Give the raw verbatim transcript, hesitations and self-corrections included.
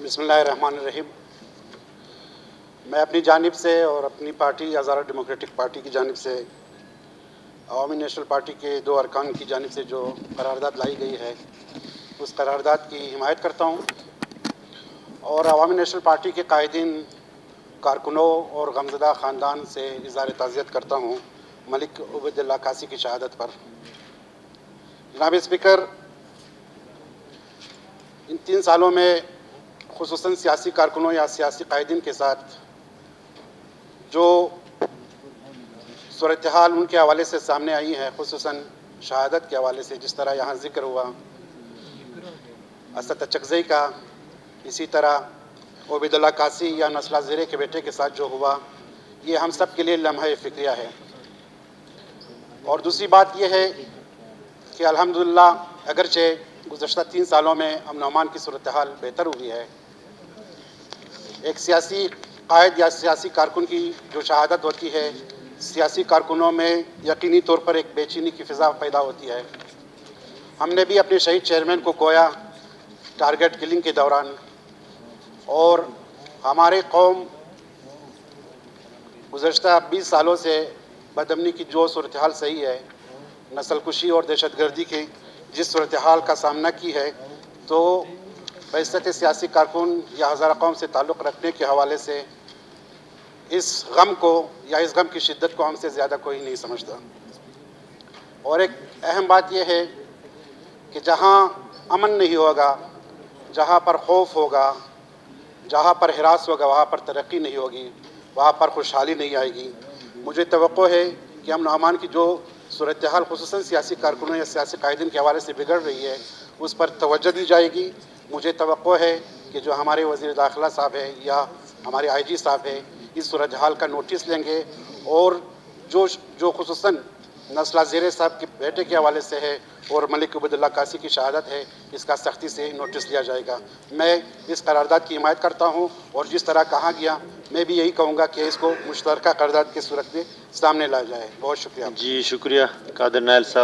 بسم اللہ الرحمن الرحیم. میں اپنی جانب سے اور اپنی پارٹی آزاد ڈیموکریٹک پارٹی کی جانب سے عوامی نیشنل پارٹی کے دو ارکان کی جانب سے جو قرارداد لائی گئی ہے اس قرارداد کی حمایت کرتا ہوں اور عوامی نیشنل پارٹی کے قائدین، کارکنوں اور غمزدہ خاندان سے اظہار تعزیت کرتا ہوں ملک عبید اللہ قاسی کی شہادت پر. جناب اسپیکر، ان تین سالوں میں خصوصاً سیاسی کارکنوں یا سیاسی قائدین کے ساتھ جو صورتحال ان کے حوالے سے سامنے آئی ہے، خصوصاً شہادت کے حوالے سے جس طرح یہاں ذکر ہوا اسد اچکزئی کا، اسی طرح عبید اللہ قاسی یا نسلہ زرے کے بیٹے کے ساتھ جو ہوا، یہ ہم سب کے لیے لمحہ فکریہ ہے. اور دوسری بات یہ ہے کہ الحمدللہ اگرچہ گزشتہ تین سالوں میں امن و امان کی صورتحال بہتر ہوئی ہے، ایک سیاسی قائد یا سیاسی کارکن کی جو شہادت ہوتی ہے، سیاسی کارکنوں میں یقینی طور پر ایک بے چینی کی فضا پیدا ہوتی ہے. ہم نے بھی اپنے شہید چیئرمین کو کھویا ٹارگٹ کلنگ کے دوران، اور ہمارے قوم گزشتہ بیس سالوں سے بدامنی کی جو صورتحال صحیح ہے، نسل کشی اور دہشت گردی کی جس صورتحال کا سامنا کی ہے، تو بحیثیت سیاسی کارکن یا ہزارہ قوم سے تعلق رکھنے کے حوالے سے اس غم کو یا اس غم کی شدت کو ہم سے زیادہ کوئی نہیں سمجھتا. اور ایک اہم بات یہ ہے کہ جہاں امن نہیں ہوگا، جہاں پر خوف ہوگا، جہاں پر ہراس ہوگا، وہاں پر ترقی نہیں ہوگی، وہاں پر خوشحالی نہیں آئے گی. مجھے توقع ہے کہ امن و امان کی جو صورتحال خصوصاً سیاسی کارکنوں یا سیاسی قائدین کے حوالے سے بگڑ رہی ہے اس پر توجہ دی جائے گی. مجھے توقع ہے کہ جو ہمارے وزیر داخلہ صاحب ہیں یا ہمارے آئی جی صاحب ہیں اس صورتحال کا نوٹس لیں گے، اور جو جو خصوصاً نسلہ زرے صاحب کے بیٹے کے حوالے سے ہے اور ملک عبید اللہ قاسی کی شہادت ہے، اس کا سختی سے نوٹس لیا جائے گا. میں اس قرارداد کی حمایت کرتا ہوں، اور جس طرح کہا گیا میں بھی یہی کہوں گا کہ اس کو مشترکہ قرارداد کی صورت میں سامنے لایا جائے. بہت شکریہ. جی شکریہ قادر نائل صاحب.